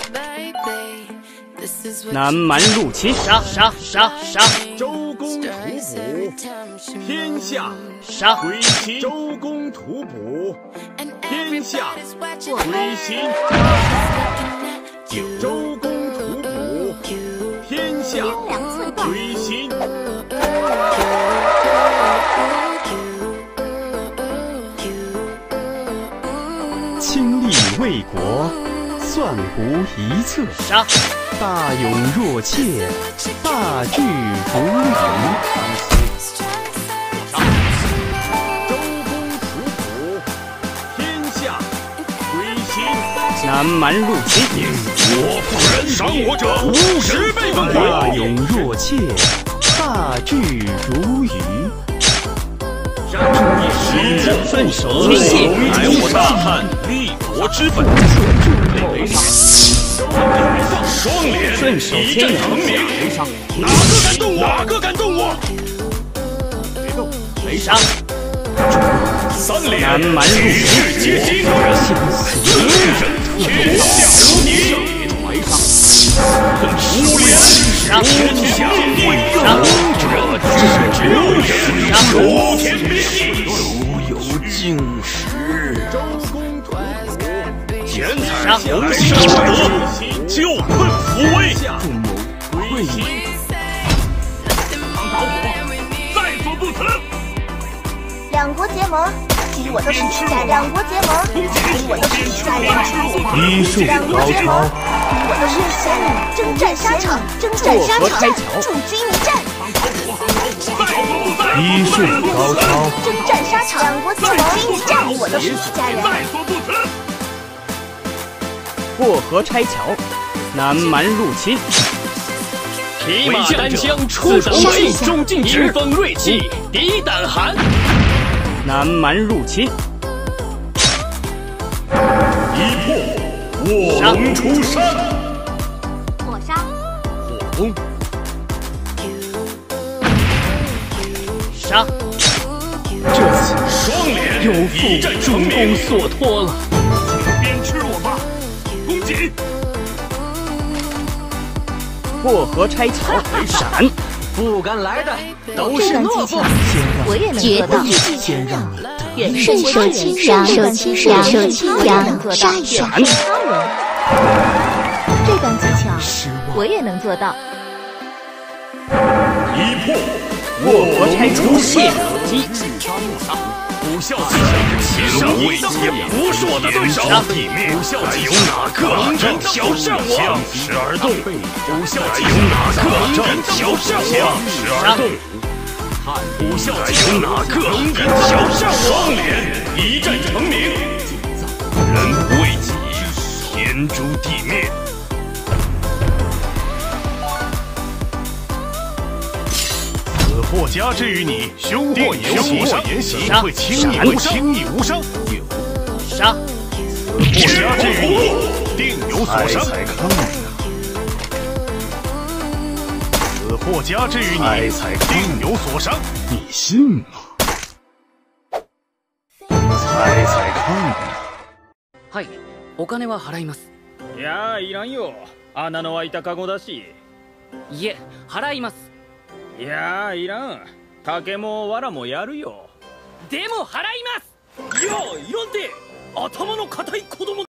南蛮入侵，杀！ 周公吐哺，天下杀！ 归心。周公吐哺，天下归心。周公吐哺，天下归心。 倾力为国，算无一策。 杀！ 大勇若怯，大智如云。 周公吐哺，天下归心。 南蛮入侵， 我不忍，伤我者50倍奉还。 大勇若怯，大智如鱼。 顺手接谢，乃我大汉立国之本。双连， 顺手一战成名。哪个敢动我？ 没杀！ 三连， 南蛮入侵， 世皆惊。四连，天下无敌。五连，天下为杀！ 如天边地。 有竟时， 周公吐哺， 天才无上德，救困扶危。 父母归心。唐朝虎，在所不辞。 两国结盟，敌我都是世家人。两国结盟，敌我都是世家人。 医术两国高结盟， 超， 敌我都是世家人。征战沙场，驻军一战。 医术高超， 征战沙场，两国结盟，敌我都是世家人。 在所不辞。 过河拆桥，南蛮入侵。 匹马单枪出手卫，迎风锐气敌胆寒。 南蛮入侵， 一破，卧龙出山。 抹杀， 火攻。杀！ 这次双连， 有一战负主公所托了。 鞭笞我吧，公瑾。 过河拆桥，闪！ 不敢来的都是懦夫。 我也能做到。 先让你得顺手轻扬，杀一闪。这般技巧，我也能做到。 一破， 过河拆桥，谢机。 武校技巧，其实位阶不是我的对手。武校技有哪个能挑战我？向时而动。武校技有哪个能挑战我？向时而动。武校技有哪个能挑战我？双连，一战成名。人不为己，天诛地灭。此祸加之于你，兄弟言行会轻易无伤。 杀！ 祸加之于你，定有所伤。此祸加之于你，定有所伤。你信吗？猜猜看。 はい、お金は払います。 いやいらんよ。穴の開いたカゴだし。 いえ、払います。 いやいらん。竹も藁もやるよ。 でも払います。 いやいらんて。頭の固い子供